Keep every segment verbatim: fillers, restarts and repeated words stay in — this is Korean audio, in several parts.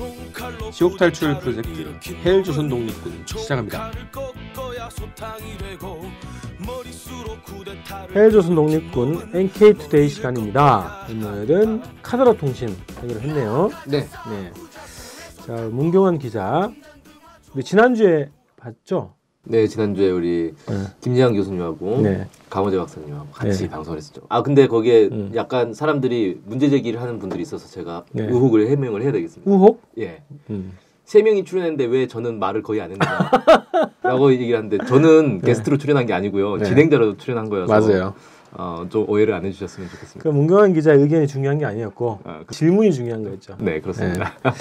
지옥 탈출 프로젝트 헬조선 독립군 시작합니다. 헬조선 독립군 엔케이투데이 시간입니다. 오늘은 카더라 통신 하기로 했네요. 네. 네. 자, 문경환 기자. 우리 지난주에 봤죠? 네, 지난주에 우리 네. 김재환 교수님하고 네. 강호재 박사님하고 같이 네. 방송을 했었죠. 아 근데 거기에 음. 약간 사람들이 문제 제기를 하는 분들이 있어서 제가 네. 의혹을 해명을 해야 되겠습니다. 우혹? 예. 음. 세 명이 출연했는데 왜 저는 말을 거의 안 했느냐라고 얘기를 하는데 저는 네. 게스트로 출연한 게 아니고요. 네. 진행자로 출연한 거여서 맞아요. 어, 좀 오해를 안 해주셨으면 좋겠습니다. 그 문경환 기자의 의견이 중요한 게 아니었고 아, 그, 질문이 중요한 거였죠. 네, 그렇습니다. 네.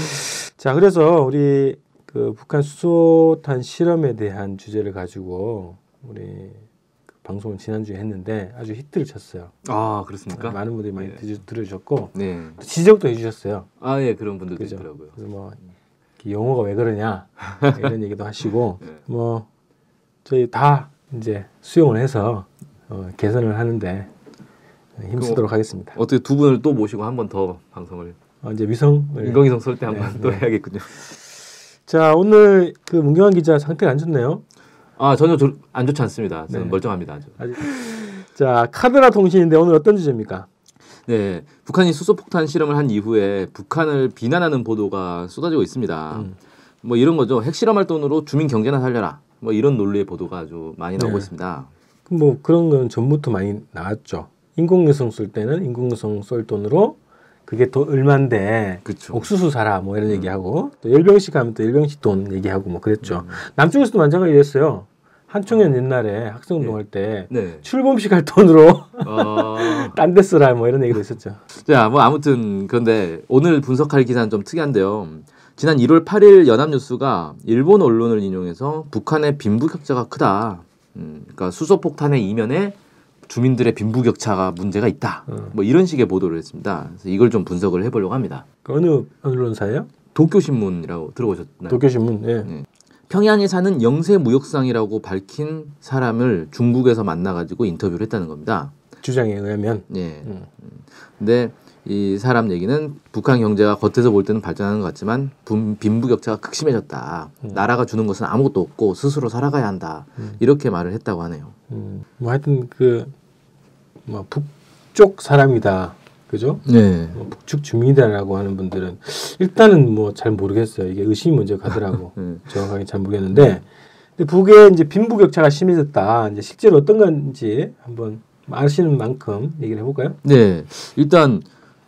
자, 그래서 우리 그 북한 수소탄 실험에 대한 주제를 가지고 우리 그 방송을 지난주에 했는데 아주 히트를 쳤어요. 아, 그렇습니까? 많은 분들이 많이 네. 들으셨고 네. 또 지적도 해주셨어요. 아, 예, 그런 분들도 그죠? 있더라고요. 그래서 뭐 영어가 왜 그러냐 이런 얘기도 하시고 네. 뭐 저희 다 이제 수용을 해서 어, 개선을 하는데 힘쓰도록 하겠습니다. 어떻게 두 분을 또 모시고 한 번 더 방송을 어, 이제 위성 인공위성 쏠 때 한 번 네, 또 네. 해야겠군요. 자, 오늘 그 문경환 기자 상태가 안 좋네요. 아, 전혀 조, 안 좋지 않습니다. 저는 네. 멀쩡합니다. 아주. 아직. 자, 카더라 통신인데 오늘 어떤 주제입니까? 네, 북한이 수소폭탄 실험을 한 이후에 북한을 비난하는 보도가 쏟아지고 있습니다. 음. 뭐 이런 거죠. 핵실험할 돈으로 주민 경제나 살려라. 뭐 이런 논리의 보도가 아주 많이 나오고 네. 있습니다. 뭐 그런 건 전부터 많이 나왔죠. 인공위성 쏠 때는 인공위성 쏠 돈으로 그게 돈 얼마인데 그쵸. 옥수수 사라 뭐 이런 음. 얘기하고 또 열병식 하면 또 열병식 돈 얘기하고 뭐 그랬죠. 음. 남쪽에서도 마찬가지로 했어요. 한총련 옛날에 학생운동할 때 네. 출범식 할 돈으로 어... 딴 데 쓰라 뭐 이런 얘기도 있었죠. 자, 뭐 아무튼 그런데 오늘 분석할 기사는 좀 특이한데요. 지난 일월 팔일 연합뉴스가 일본 언론을 인용해서 북한의 빈부격차가 크다. 음, 그러니까 수소폭탄의 이면에 주민들의 빈부격차가 문제가 있다. 음. 뭐 이런 식의 보도를 했습니다. 그래서 이걸 좀 분석을 해보려고 합니다. 그 어느 언론사예요? 도쿄신문이라고 들어보셨나요? 도쿄신문. 예. 네. 평양에 사는 영세 무역상이라고 밝힌 사람을 중국에서 만나가지고 인터뷰를 했다는 겁니다. 주장에 의하면. 예. 음. 근데 이 사람 얘기는 북한 경제가 겉에서 볼 때는 발전하는 것 같지만 분, 빈부격차가 극심해졌다. 음. 나라가 주는 것은 아무것도 없고 스스로 살아가야 한다. 음. 이렇게 말을 했다고 하네요. 음. 뭐 하여튼 그 뭐 북쪽 사람이다. 그죠? 네. 뭐 북측 주민이다라고 하는 분들은 일단은 뭐 잘 모르겠어요. 이게 의심이 먼저 가더라고. 네. 정확하게 잘 모르겠는데, 근데 북에 이제 빈부격차가 심해졌다. 이제 실제로 어떤 건지 한번 아시는 만큼 얘기를 해볼까요? 네. 일단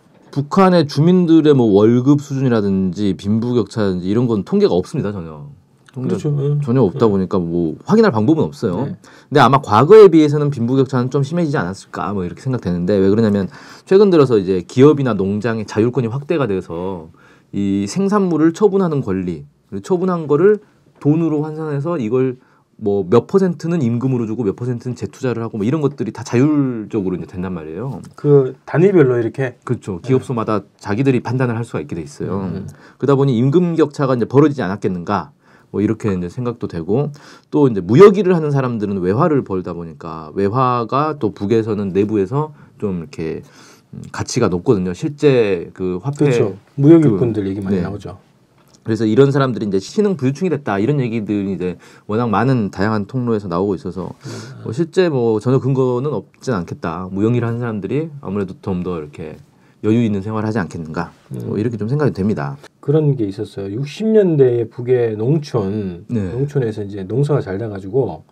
북한의 주민들의 뭐 월급 수준이라든지 빈부격차든지 이런 건 통계가 없습니다. 전혀. 통계가 그렇죠. 응. 전혀 없다 보니까 뭐 확인할 방법은 없어요. 네. 근데 아마 과거에 비해서는 빈부격차는 좀 심해지지 않았을까 뭐 이렇게 생각되는데 왜 그러냐면 최근 들어서 이제 기업이나 농장의 자율권이 확대가 돼서 이 생산물을 처분하는 권리, 그리고 처분한 거를 돈으로 환산해서 이걸 뭐 몇 퍼센트는 임금으로 주고 몇 퍼센트는 재투자를 하고 뭐 이런 것들이 다 자율적으로 이제 된단 말이에요. 그 단위별로 이렇게. 그렇죠. 기업소마다 자기들이 판단을 할 수가 있게 돼 있어요. 음. 그러다 보니 임금 격차가 이제 벌어지지 않았겠는가? 뭐 이렇게 이제 생각도 되고 또 이제 무역 일을 하는 사람들은 외화를 벌다 보니까 외화가 또 북에서는 내부에서 좀 이렇게 가치가 높거든요. 실제 그 화폐 그렇죠. 무역 일꾼들 그, 얘기 많이 네. 나오죠. 그래서 이런 사람들이 이제 신흥 부유층이 됐다 이런 얘기들이 이제 워낙 많은 다양한 통로에서 나오고 있어서 뭐 실제 뭐 전혀 근거는 없진 않겠다. 무역 일을 하는 사람들이 아무래도 좀 더 이렇게 여유 있는 생활을 하지 않겠는가. 뭐 이렇게 좀 생각이 됩니다. 그런 게 있었어요. 육십 년대에 북의 농촌, 네. 농촌에서 이제 농사가 잘 돼가지고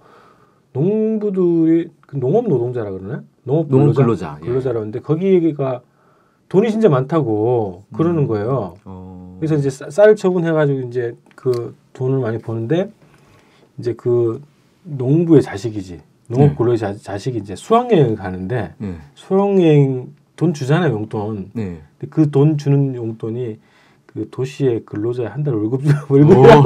농부들이 그 농업 노동자라 그러나? 농업 농업 근로자, 근로자, 예. 근로자라는데 거기가 돈이 진짜 많다고 그러는 거예요. 어... 그래서 이제 쌀, 쌀 처분해가지고 이제 그 돈을 많이 버는데 이제 그 농부의 자식이지 농업 네. 근로자 자식이 이제 수학여행을 가는데 네. 수학여행 돈 주잖아요, 용돈. 네. 근데 그 돈 주는 용돈이 그 도시의 근로자의 한 달 월급 월급이라고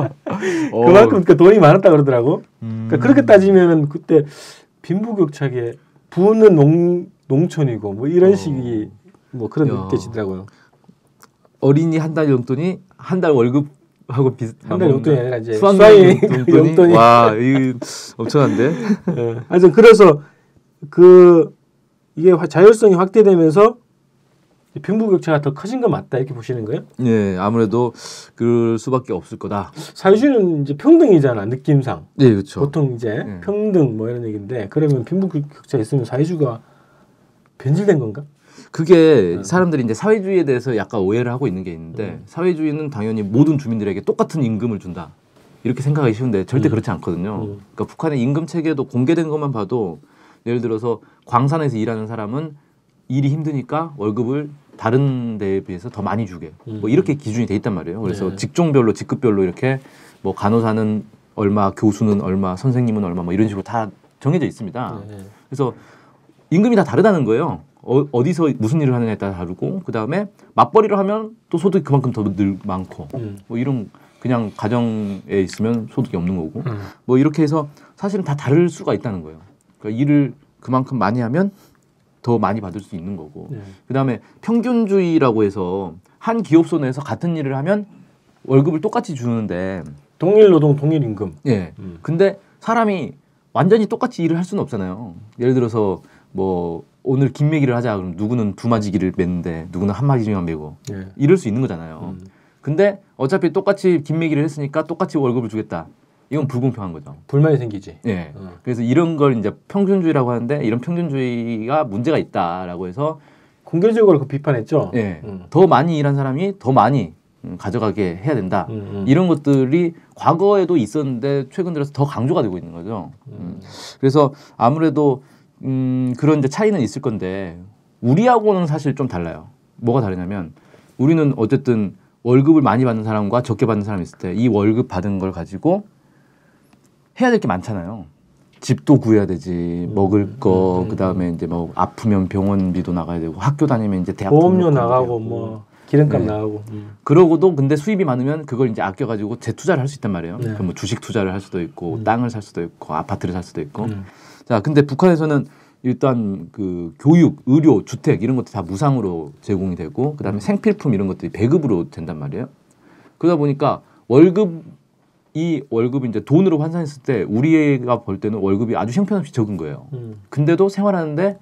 그만큼 그 돈이 많았다 그러더라고. 음... 그러니까 그렇게 따지면은 그때 빈부격차게 부는 농 농촌이고 뭐 이런 어... 식이 뭐 그런 야. 느껴지더라고요. 어린이 한 달 용돈이 한 달 월급하고 비슷. 한 달 용돈이 아니라 이제 수학여행 수학여행 용돈이, 용돈이. 와, 이 엄청난데. 예. 하여튼 그래서 그 이게 자율성이 확대되면서 빈부격차가 더 커진 거 맞다 이렇게 보시는 거예요? 예, 아무래도 그럴 수밖에 없을 거다. 사회주의는 이제 평등이잖아 느낌상. 네, 그렇죠. 보통 이제 네. 평등 뭐 이런 얘기인데 그러면 빈부격차 있으면 사회주의가 변질된 건가? 그게 음. 사람들이 이제 사회주의에 대해서 약간 오해를 하고 있는 게 있는데 음. 사회주의는 당연히 모든 주민들에게 똑같은 임금을 준다. 이렇게 생각하기 쉬운데 절대 음. 그렇지 않거든요. 음. 그러니까 북한의 임금 체계도 공개된 것만 봐도 예를 들어서 광산에서 일하는 사람은 일이 힘드니까 월급을 다른 데에 비해서 더 많이 주게 음. 뭐 이렇게 기준이 돼 있단 말이에요. 그래서 네. 직종별로 직급별로 이렇게 뭐 간호사는 얼마, 교수는 얼마, 선생님은 얼마 뭐 이런 식으로 다 정해져 있습니다. 네. 그래서 임금이 다 다르다는 거예요. 어, 어디서 무슨 일을 하느냐에 따라 다르고 그 다음에 맞벌이를 하면 또 소득이 그만큼 더 늘 많고 음. 뭐 이런 그냥 가정에 있으면 소득이 없는 거고 음. 뭐 이렇게 해서 사실은 다 다를 수가 있다는 거예요. 그러니까 일을 그만큼 많이 하면 더 많이 받을 수 있는 거고 네. 그 다음에 평균주의라고 해서 한 기업소 내에서 같은 일을 하면 월급을 똑같이 주는데 동일 노동 동일 임금. 예. 음. 근데 사람이 완전히 똑같이 일을 할 수는 없잖아요. 예를 들어서 뭐 오늘 김매기를 하자 그럼 누구는 두 마지기를 맺는데 누구는 한 마지기만 메고 네. 이럴 수 있는 거잖아요. 음. 근데 어차피 똑같이 김매기를 했으니까 똑같이 월급을 주겠다. 이건 불공평한 거죠. 불만이 생기지. 예. 어. 그래서 이런 걸 이제 평균주의라고 하는데 이런 평균주의가 문제가 있다라고 해서 공개적으로 그 비판했죠. 예. 음. 더 많이 일한 사람이 더 많이 음, 가져가게 해야 된다. 음, 음. 이런 것들이 과거에도 있었는데 최근 들어서 더 강조가 되고 있는 거죠. 음. 그래서 아무래도 음, 그런 이제 차이는 있을 건데 우리하고는 사실 좀 달라요. 뭐가 다르냐면 우리는 어쨌든 월급을 많이 받는 사람과 적게 받는 사람이 있을 때 이 월급 받은 걸 가지고 해야 될 게 많잖아요. 집도 구해야 되지, 먹을 거, 음, 음, 그 다음에 이제 뭐 아프면 병원비도 나가야 되고, 학교 다니면 이제 대학 보험료 등록금도 나가고 되고. 뭐 기름값 네. 나가고. 음. 그러고도 근데 수입이 많으면 그걸 이제 아껴가지고 재투자를 할 수 있단 말이에요. 네. 그럼 뭐 주식 투자를 할 수도 있고, 음. 땅을 살 수도 있고, 아파트를 살 수도 있고. 음. 자, 근데 북한에서는 일단 그 교육, 의료, 주택 이런 것도 다 무상으로 제공이 되고, 그 다음에 생필품 이런 것들이 배급으로 된단 말이에요. 그러다 보니까 월급 이 월급이 이제 돈으로 환산했을 때 우리가 벌 때는 월급이 아주 형편없이 적은 거예요. 음. 근데도 생활하는데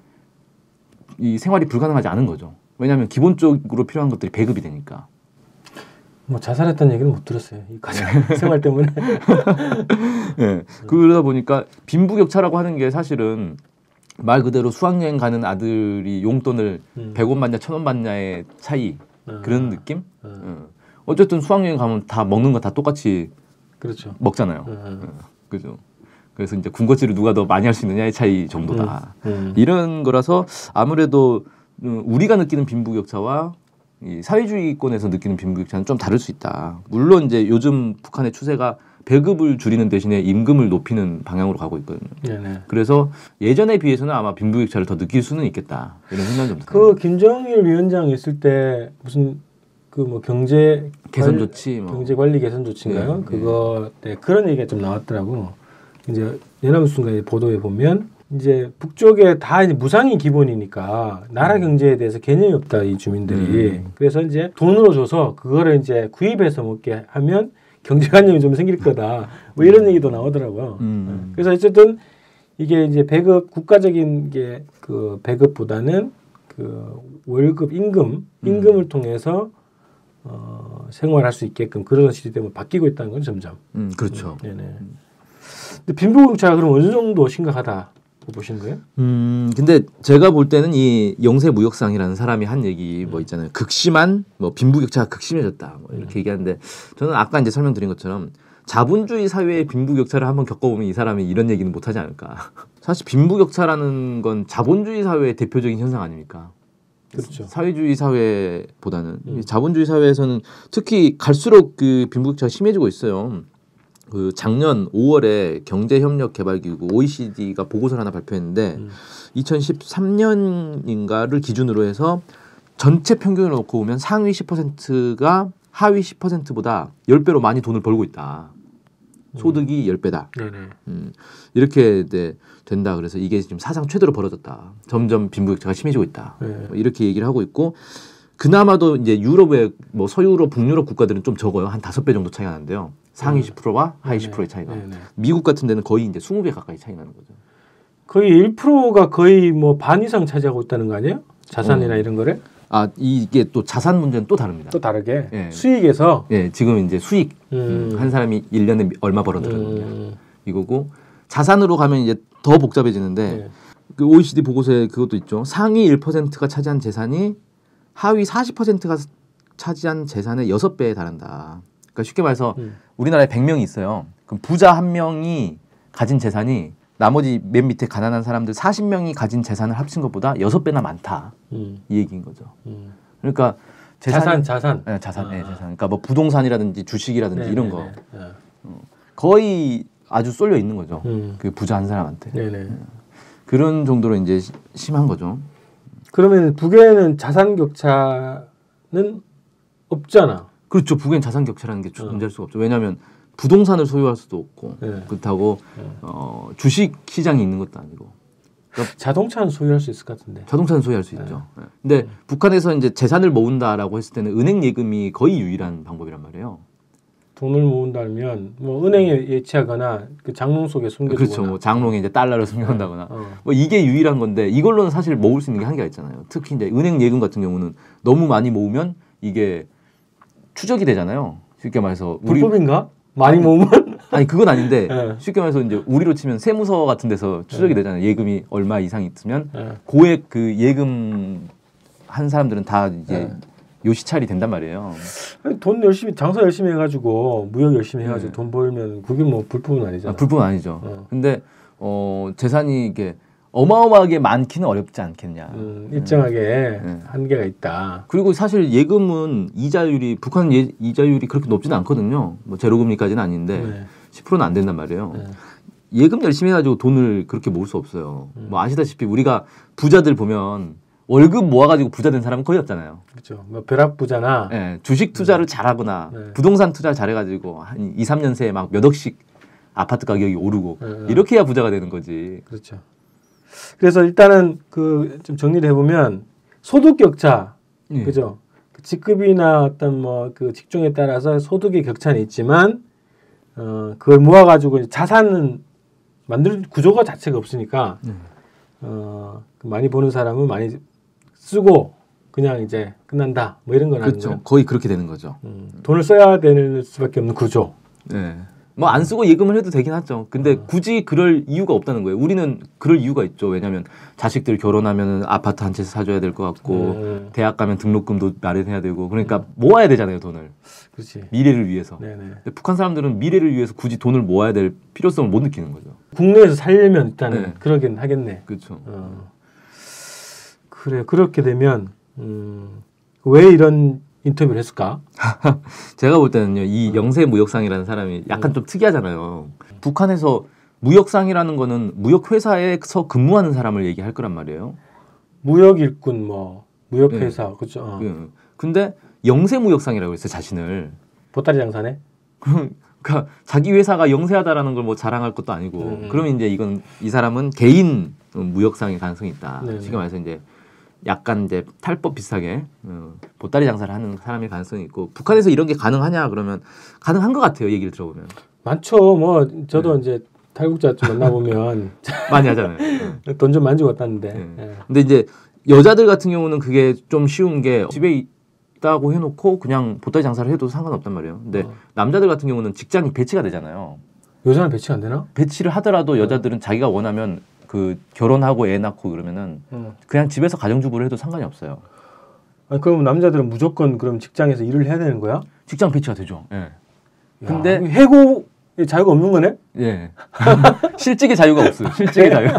이 생활이 불가능하지 않은 거죠. 왜냐하면 기본적으로 필요한 것들이 배급이 되니까. 뭐 자살했다는 얘기는 못 들었어요. 이 가정 생활 때문에. 예. 그러다 보니까 빈부격차라고 하는 게 사실은 말 그대로 수학여행 가는 아들이 용돈을 음. 백 원 받냐 천 원 받냐의 차이 어. 그런 느낌? 어. 어. 어쨌든 수학여행 가면 다 먹는 거 다 똑같이 그렇죠. 먹잖아요. 어. 어. 그죠? 그래서 이제 군것질을 누가 더 많이 할 수 있느냐의 차이 정도다. 음. 음. 이런 거라서 아무래도 음, 우리가 느끼는 빈부격차와 이 사회주의권에서 느끼는 빈부격차는 좀 다를 수 있다. 물론 이제 요즘 북한의 추세가 배급을 줄이는 대신에 임금을 높이는 방향으로 가고 있거든요. 네네. 그래서 예전에 비해서는 아마 빈부격차를 더 느낄 수는 있겠다. 이런 생각이 좀 그 들어요. 김정일 위원장 있을 때 무슨 그 뭐 경제 개선 관- 조치 뭐. 경제 관리 개선 조치인가요? 네, 그거 때 그런 얘기가 좀 나왔더라고. 이제 연합뉴스인가 보도에 보면 이제 북쪽에 다 이제 무상이 기본이니까 나라 경제에 대해서 개념이 없다 이 주민들이. 음. 그래서 이제 돈으로 줘서 그거를 이제 구입해서 먹게 하면 경제관념이 좀 생길 거다. 뭐 이런 얘기도 나오더라고요. 음. 그래서 어쨌든 이게 이제 배급 국가적인 게 그 배급보다는 그 월급 임금 임금을 음. 통해서 어, 생활할 수 있게끔 그런 시스템으로 바뀌고 있다는 건 점점. 음, 그렇죠. 음, 네네. 근데 빈부격차가 그럼 어느 정도 심각하다고 보시는 거예요? 음, 근데 제가 볼 때는 이 영세 무역상이라는 사람이 한 얘기 뭐 있잖아요. 극심한 뭐 빈부격차가 극심해졌다. 뭐 이렇게 얘기하는데 저는 아까 이제 설명드린 것처럼 자본주의 사회의 빈부격차를 한번 겪어보면 이 사람이 이런 얘기는 못하지 않을까. 사실 빈부격차라는 건 자본주의 사회의 대표적인 현상 아닙니까? 그렇죠. 사회주의 사회보다는 음. 자본주의 사회에서는 특히 갈수록 그 빈부격차가 심해지고 있어요. 그 작년 오월에 경제협력개발기구 오이시디가 보고서를 하나 발표했는데 음. 이천십삼 년인가를 기준으로 해서 전체 평균을 놓고 보면 상위 십 퍼센트가 하위 십 퍼센트보다 십 배로 많이 돈을 벌고 있다. 소득이 십 배다. 네네. 음, 이렇게 네, 된다. 그래서 이게 지금 사상 최대로 벌어졌다. 점점 빈부격차가 심해지고 있다. 네. 뭐 이렇게 얘기를 하고 있고 그나마도 이제 유럽의 뭐 서유럽, 북유럽 국가들은 좀 적어요. 한 다섯 배 정도 차이가 나는데요. 상위 음. 십 퍼센트와 하위 네네. 십 퍼센트의 차이가. 네네. 미국 같은 데는 거의 이제 이십 배 가까이 차이 나는 거죠. 거의 일 퍼센트가 거의 뭐 반 이상 차지하고 있다는 거 아니에요? 자산이나 어. 이런 거를? 아 이게 또 자산 문제는 또 다릅니다. 또 다르게 예. 수익에서 예, 지금 이제 수익 음. 한 사람이 일 년에 얼마 벌어들였느냐 음. 이거고 자산으로 가면 이제 더 복잡해지는데 네. 그 오이시디 보고서에 그것도 있죠. 상위 일 퍼센트가 차지한 재산이 하위 사십 퍼센트가 차지한 재산의 여섯 배에 달한다. 그러니까 쉽게 말해서 음. 우리나라에 백 명이 있어요. 그럼 부자 한 명이 가진 재산이 나머지 맨 밑에 가난한 사람들 사십 명이 가진 재산을 합친 것보다 여섯 배나 많다. 음. 이 얘기인 거죠. 음. 그러니까 자산 재산이- 자산 네, 자산, 아. 네, 자산. 그러니까 뭐 부동산이라든지 주식이라든지 네, 이런 네, 거 네. 네. 거의 아주 쏠려 있는 거죠. 음. 그 부자 한 사람한테 네네. 그런 정도로 이제 시- 심한 거죠. 그러면 북에는 자산 격차는 없잖아. 그렇죠. 북엔 자산 격차라는 게 어. 존재할 수가 없죠. 왜냐하면 부동산을 소유할 수도 없고 네. 그렇다고 어, 주식 시장이 있는 것도 아니고 자동차는 소유할 수 있을 것 같은데. 자동차는 소유할 수 있죠. 네. 근데 북한에서 이제 재산을 모은다라고 했을 때는 은행 예금이 거의 유일한 방법이란 말이에요. 돈을 모은다면 뭐 은행에 예치하거나 그 장롱 속에 숨겨두거나. 그렇죠. 뭐 장롱에 이제 달러를 숨겨놓는다거나 어. 뭐 이게 유일한 건데 이걸로는 사실 모을 수 있는 게 한계가 있잖아요. 특히 이제 은행 예금 같은 경우는 너무 많이 모으면 이게 추적이 되잖아요. 쉽게 말해서 우리 불법인가? 많이 모으면? 아니 그건 아닌데 네. 쉽게 말해서 이제 우리로 치면 세무서 같은 데서 추적이 네. 되잖아요. 예금이 얼마 이상 있으면 네. 고액 그 예금 한 사람들은 다 이제 네. 요시찰이 된단 말이에요. 아니, 돈 열심히 장사 열심히 해가지고 무역 열심히 해가지고 네. 돈 벌면 그게 뭐 불법은 아니잖아. 아, 불법은 아니죠. 어. 근데 어, 재산이 이게 어마어마하게 많기는 어렵지 않겠냐. 음, 일정하게 네. 한계가 있다. 그리고 사실 예금은 이자율이 북한은 예, 이자율이 그렇게 높지는 않거든요. 뭐 제로금리까지는 아닌데 네. 십 퍼센트는 안 된단 말이에요. 네. 예금 열심히 해가지고 돈을 그렇게 모을 수 없어요. 음. 뭐 아시다시피 우리가 부자들 보면 월급 모아가지고 부자 된 사람은 거의 없잖아요. 그렇죠. 뭐 벼락부자나 예, 주식 투자를 잘하거나 네. 부동산 투자를 잘해가지고 한 이, 삼 년 새에 막 몇 억씩 아파트 가격이 오르고 네, 네. 이렇게 해야 부자가 되는 거지. 그렇죠. 그래서 일단은 그 좀 정리를 해보면 소득 격차, 예. 그죠? 그 직급이나 어떤 뭐 그 직종에 따라서 소득의 격차는 있지만 어 그걸 모아가지고 자산은 만들 구조가 자체가 없으니까 네. 어 많이 버는 사람은 많이 쓰고 그냥 이제 끝난다 뭐 이런 건 그렇죠. 아니죠. 거의 그렇게 되는 거죠. 음, 돈을 써야 되는 수밖에 없는 구조. 네. 뭐 안 쓰고 예금을 해도 되긴 하죠. 근데 어. 굳이 그럴 이유가 없다는 거예요. 우리는 그럴 이유가 있죠. 왜냐하면 자식들 결혼하면 아파트 한 채 사줘야 될 것 같고 음, 대학 가면 등록금도 마련해야 되고 그러니까 모아야 되잖아요. 돈을 그렇지. 미래를 위해서. 네네. 근데 북한 사람들은 미래를 위해서 굳이 돈을 모아야 될 필요성을 못 느끼는 거죠. 국내에서 살려면 일단은 네. 그러긴 하겠네. 그렇죠. 어. 그래 그렇게 되면 음, 왜 이런 인터뷰를 했을까? 제가 볼 때는요, 이 영세 무역상이라는 사람이 약간 좀 특이하잖아요. 북한에서 무역상이라는 거는 무역 회사에서 근무하는 사람을 얘기할 거란 말이에요. 무역 일꾼 뭐 무역 네. 회사 그렇죠. 어. 그, 근데 영세 무역상이라고 했어요, 자신을. 보따리 장사네. 그러니까 자기 회사가 영세하다라는 걸 뭐 자랑할 것도 아니고, 음. 그러면 이제 이건 이 사람은 개인 무역상의 가능성이 있다. 네네. 지금 말해서 이제 약간 이제 탈법 비슷하게 어, 보따리 장사를 하는 사람의 가능성이 있고, 북한에서 이런 게 가능하냐 그러면 가능한 것 같아요. 얘기를 들어보면 많죠. 뭐 저도 네. 이제 탈북자 좀 만나보면 많이 하잖아요. 어. 돈 좀 만지고 왔다는데. 네. 예. 근데 이제 여자들 같은 경우는 그게 좀 쉬운 게 집에 있다고 해놓고 그냥 보따리 장사를 해도 상관없단 말이에요. 근데 어. 남자들 같은 경우는 직장이 배치가 되잖아요. 여자는 배치가 안 되나? 배치를 하더라도 여자들은 자기가 원하면 그 결혼하고 애 낳고 그러면은 어. 그냥 집에서 가정주부를 해도 상관이 없어요. 아니, 그럼 남자들은 무조건 그럼 직장에서 일을 해야 되는 거야? 직장 배치가 되죠. 예. 야, 근데- 해고 자유가 없는 거네? 예. 실직의 자유가 없어요. 실직의 자유.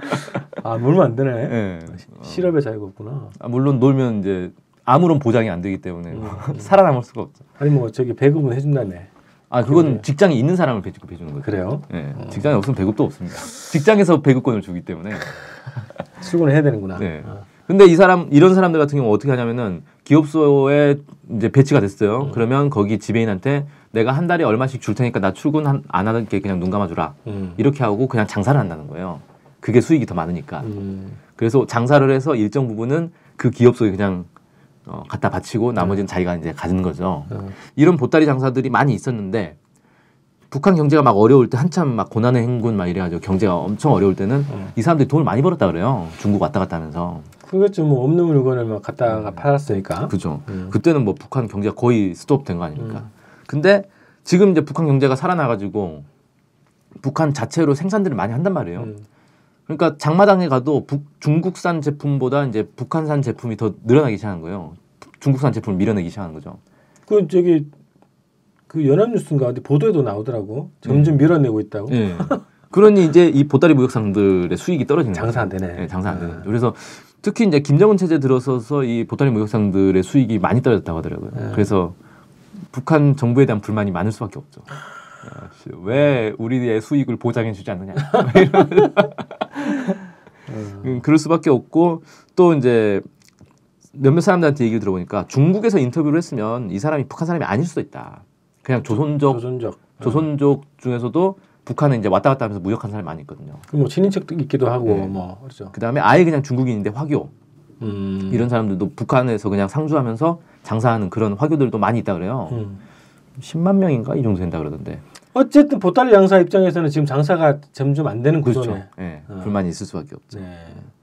아 놀면 안 되네. 예. 실업의 자유가 없구나. 아, 물론 놀면 이제 아무런 보장이 안 되기 때문에 음. 살아남을 수가 없죠. 아니 뭐 저기 배급은 해준다며. 아 그건 그래요. 직장이 있는 사람을 배급 해주는 거죠. 그래요? 예. 직장이 없으면 배급도 없습니다. 직장에서 배급권을 주기 때문에. 출근을 해야 되는구나. 네. 어. 근데 이 사람 이런 사람들 같은 경우 어떻게 하냐면은 기업소에 이제 배치가 됐어요. 음. 그러면 거기 지배인한테 내가 한 달에 얼마씩 줄 테니까 나 출근 한, 안 하게 그냥 눈 감아주라. 음. 이렇게 하고 그냥 장사를 한다는 거예요. 그게 수익이 더 많으니까. 음. 그래서 장사를 해서 일정 부분은 그 기업소에 그냥 어, 갖다 바치고 나머지는 자기가 이제 가지는 거죠. 어. 이런 보따리 장사들이 많이 있었는데 북한 경제가 막 어려울 때 한참 막 고난의 행군 막 이래가지고 경제가 엄청 어려울 때는 어. 이 사람들이 돈을 많이 벌었다 그래요. 중국 왔다 갔다 하면서. 그렇죠. 뭐 없는 물건을 막 갖다가 음. 팔았으니까. 그죠. 음. 그때는 뭐 북한 경제가 거의 스톱된 거 아닙니까? 음. 근데 지금 이제 북한 경제가 살아나가지고 북한 자체로 생산들을 많이 한단 말이에요. 음. 그러니까 장마당에 가도 북, 중국산 제품보다 이제 북한산 제품이 더 늘어나기 시작한 거예요. 중국산 제품을 밀어내기 시작한 거죠. 그 저기 그 연합뉴스인가 어디 보도에도 나오더라고. 점점 음. 밀어내고 있다고. 네. 그러니 이제 이 보따리 무역상들의 수익이 떨어지는 거예요. 장사 안 되네. 네, 장사 안 되는. 아. 그래서 특히 이제 김정은 체제 들어서서 이 보따리 무역상들의 수익이 많이 떨어졌다고 하더라고요. 아. 그래서 북한 정부에 대한 불만이 많을 수밖에 없죠. 왜 우리의 수익을 보장해주지 않느냐. 음, 그럴 수밖에 없고 또 이제 몇몇 사람들한테 얘기를 들어보니까 중국에서 인터뷰를 했으면 이 사람이 북한 사람이 아닐 수도 있다. 그냥 조선족, 조선족, 조선족 중에서도 북한에 이제 왔다 갔다 하면서 무역한 사람이 많이 있거든요. 뭐 친인척도 있기도 하고 네. 뭐 그렇죠. 그 다음에 아예 그냥 중국인인데 화교 음. 이런 사람들도 북한에서 그냥 상주하면서 장사하는 그런 화교들도 많이 있다 그래요. 음. 십만 명인가 이 정도 된다 그러던데. 어쨌든 보따리 장사 입장에서는 지금 장사가 점점 안 되는 구조네. 그렇죠. 네. 어. 불만이 있을 수밖에 없죠. 네.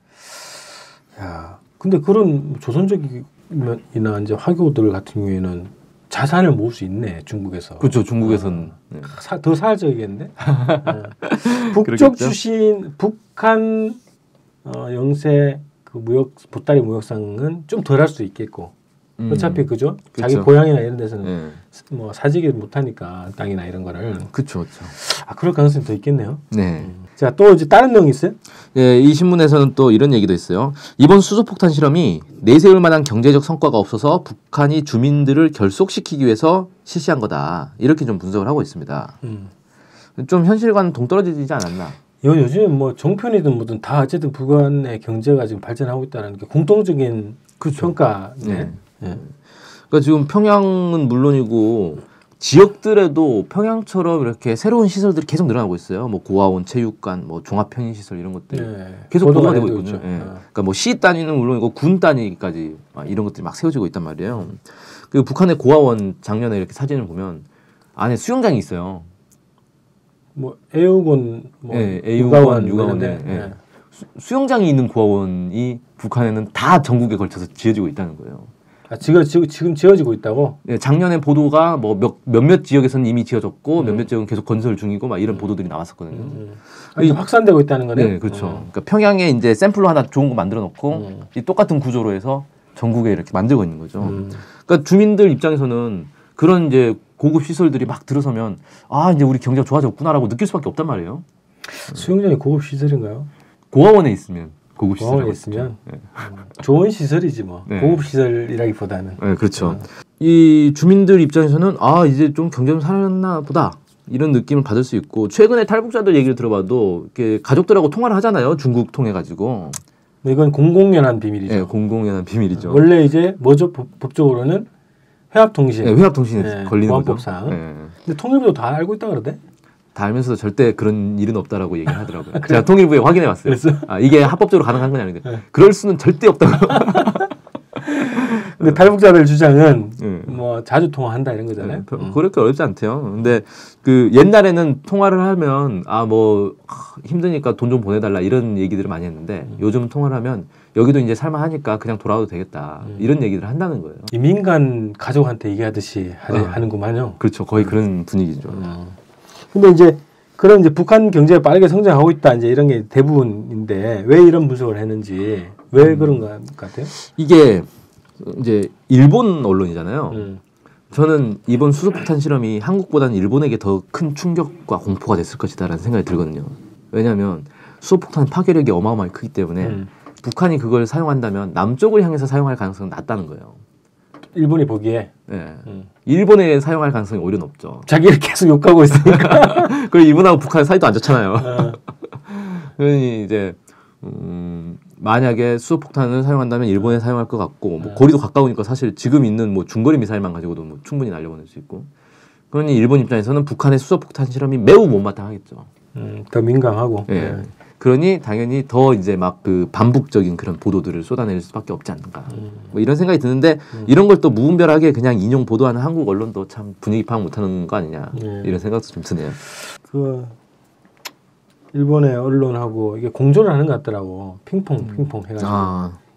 야, 근데 그런 조선족이나 이제 화교들 같은 경우에는 자산을 모을 수 있네 중국에서. 그렇죠. 중국에서는 어. 네. 사, 더 사활적이겠네. 네. 북쪽 출신 북한 어, 영세 그 무역 보따리 무역상은 좀 덜할 수 있겠고. 음. 어차피 그죠? 그쵸. 자기 고향이나 이런 데서는 네. 뭐 사지기 못하니까 땅이나 이런 거를. 그렇죠, 그렇죠. 아 그럴 가능성이 더 있겠네요. 네. 음. 자, 또 이제 다른 내용 있어요? 네, 이 신문에서는 또 이런 얘기도 있어요. 이번 수소폭탄 실험이 내세울 만한 경제적 성과가 없어서 북한이 주민들을 결속시키기 위해서 실시한 거다. 이렇게 좀 분석을 하고 있습니다. 음. 좀 현실과는 동떨어지지 않았나? 요 요즘 뭐 종편이든 뭐든 다 어쨌든 북한의 경제가 지금 발전하고 있다는 게 공통적인 그렇죠. 평가네. 네. 네. 그러니까 지금 평양은 물론이고 지역들에도 평양처럼 이렇게 새로운 시설들이 계속 늘어나고 있어요. 뭐 고아원, 체육관, 뭐 종합 편의 시설 이런 것들이 네. 계속 보도가 되고 있거든요. 네. 네. 그러니까 뭐 시 단위는 물론이고 군 단위까지 이런 것들이 막 세워지고 있단 말이에요. 음. 그리고 북한의 고아원 작년에 이렇게 사진을 보면 안에 수영장이 있어요. 뭐 애육원, 뭐 네, 애육원, 육아원, 네. 네. 수, 수영장이 있는 고아원이 북한에는 다 전국에 걸쳐서 지어지고 있다는 거예요. 아, 지금, 지금 지어지고 있다고? 네, 작년에 보도가 뭐 몇, 몇몇 지역에서는 이미 지어졌고 음. 몇몇 지역은 계속 건설 중이고 막 이런 음. 보도들이 나왔었거든요. 음. 아, 이게 확산되고 있다는 거네. 네, 그렇죠. 음. 그러니까 평양에 이제 샘플로 하나 좋은 거 만들어 놓고 음. 이 똑같은 구조로 해서 전국에 이렇게 만들고 있는 거죠. 음. 그러니까 주민들 입장에서는 그런 이제 고급 시설들이 막 들어서면 아 이제 우리 경제가 좋아졌구나라고 느낄 수밖에 없단 말이에요. 수영장이 고급 시설인가요? 고아원에 있으면. 고급 시설에 있으면 네. 음, 좋은 시설이지 뭐 네. 고급 시설이라기보다는 네, 그렇죠. 어. 이 주민들 입장에서는 아 이제 좀 경제 좀 살았나 보다 이런 느낌을 받을 수 있고 최근에 탈북자들 얘기를 들어봐도 이렇게 가족들하고 통화를 하잖아요. 중국 통해 가지고 이건 공공연한 비밀이죠. 네, 공공연한 비밀이죠. 원래 이제 뭐죠 법, 법적으로는 회합통신, 네, 회합통신에 네, 걸리는 보안법상. 거죠. 네. 근데 통일부도 다 알고 있다 그러대. 다 알면서도 절대 그런 일은 없다라고 얘기를 하더라고요. 그래? 제가 통일부에 확인해 봤어요. 아, 이게 합법적으로 가능한 건 아닌데 네. 그럴 수는 절대 없다고. 근데 탈북자들 주장은 네. 뭐 자주 통화한다 이런 거잖아요. 네, 음. 그렇게 어렵지 않대요. 근데 그 옛날에는 통화를 하면 아 뭐 힘드니까 돈 좀 보내달라 이런 얘기들을 많이 했는데 음. 요즘 통화를 하면 여기도 이제 살만하니까 그냥 돌아와도 되겠다 음. 이런 얘기들을 한다는 거예요. 이 민간 가족한테 얘기하듯이 하지, 어. 하는구만요. 그렇죠. 거의 그런 분위기죠. 음. 근데 이제 그런 이제 북한 경제가 빠르게 성장하고 있다 이제 이런 게 대부분인데 왜 이런 분석을 했는지 왜 음. 그런 것 같아요? 이게 이제 일본 언론이잖아요. 음. 저는 이번 수소폭탄 실험이 한국보다는 일본에게 더 큰 충격과 공포가 됐을 것이다라는 생각이 들거든요. 왜냐하면 수소폭탄 파괴력이 어마어마하게 크기 때문에 음. 북한이 그걸 사용한다면 남쪽을 향해서 사용할 가능성은 낮다는 거예요. 일본이 보기에 네. 음. 일본에 사용할 가능성이 오히려 높죠. 자기를 계속 욕하고 있으니까. 그리고 일본하고 북한 사이도 안 좋잖아요. 어. 그러니 이제 음, 만약에 수소폭탄을 사용한다면 일본에 사용할 것 같고 뭐 거리도 가까우니까 사실 지금 있는 뭐 중거리 미사일만 가지고도 뭐 충분히 날려보낼 수 있고. 그러니 일본 입장에서는 북한의 수소폭탄 실험이 매우 못마땅하겠죠. 음, 더 민감하고. 네. 네. 그러니 당연히 더 이제 막 그 반복적인 그런 보도들을 쏟아낼 수밖에 없지 않는가. 음. 뭐 이런 생각이 드는데 음. 이런 걸 또 무분별하게 그냥 인용 보도하는 한국 언론도 참 분위기 파악 못하는 거 아니냐 네. 이런 생각도 좀 드네요. 그 일본의 언론하고 이게 공조를 하는 것 같더라고. 핑퐁 핑퐁 해가지고. 아.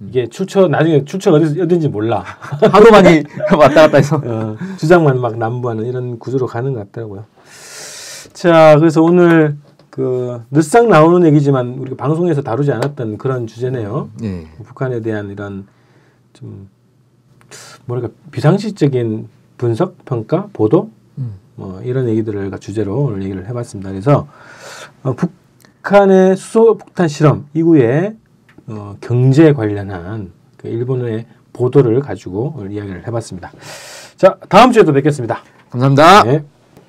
이게 출처 나중에 출처가 어디 어딘지 몰라. 하도 많이 왔다 갔다 해서 어, 주장만 막 남부하는 이런 구조로 가는 것 같더라고요. 자, 그래서 오늘 그 늘상 나오는 얘기지만 우리가 방송에서 다루지 않았던 그런 주제네요. 네. 북한에 대한 이런 좀 뭐랄까 비상식적인 분석, 평가, 보도 음. 뭐 이런 얘기들을 주제로 오늘 얘기를 해봤습니다. 그래서 어, 북한의 수소폭탄 실험 이후에 어, 경제 관련한 그 일본의 보도를 가지고 오늘 이야기를 해봤습니다. 자, 다음 주에도 뵙겠습니다. 감사합니다. 네.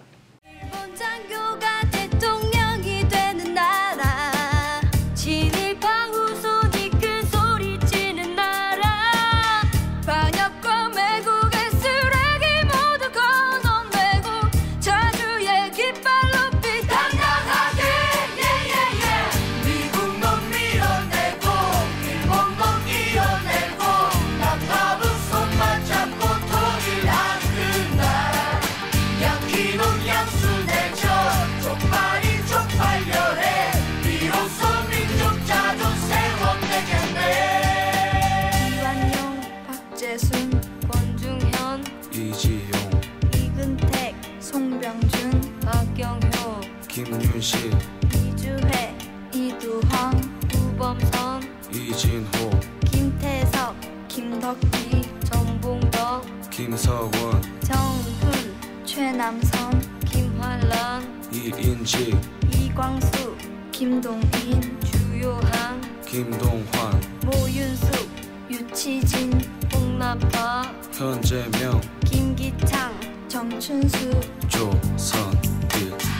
김윤식, 이주혜, 이두황, 우범선, 이진호, 김태석, 김덕기, 정봉덕, 김서원, 정훈, 최남선, 김환란, 이인직, 이광수, 김동인, 주요한, 김동환, 모윤숙, 유치진, 홍나파, 현재명, 김기창, 정춘수, 조선길.